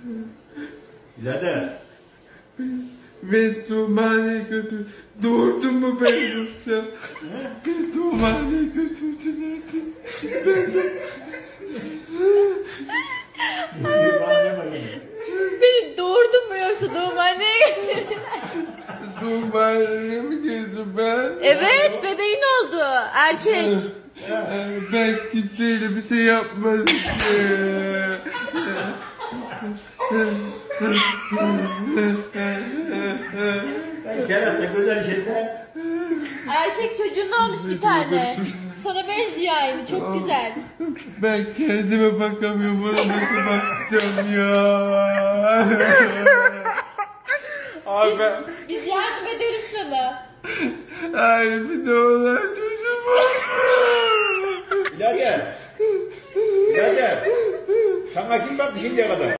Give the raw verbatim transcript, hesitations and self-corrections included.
Birader. Ben doğumhaneye götür. Doğurdun mu ben yoksa? Ben doğumhaneye götürdülerdi. Ben de... Beni doğurdun mu yoksa doğumhaneye götürdüler? Doğumhaneye mi girdim ben? Evet, bebeğin oldu. Erkek. Yani ben kimseyle bir şey yapmadım ki. Ben kerata güzel şeyler. Erkek çocuğun olmuş bir tane. Sana benziyor aynı, çok güzel. Ben kendime bakamıyorum, ona nasıl bakacağım ya? Abi ben... Biz yardım ederiz sana. Ay bir de olan çocuğum var. Birader. Birader. Sana kim baktı şimdiye kadar?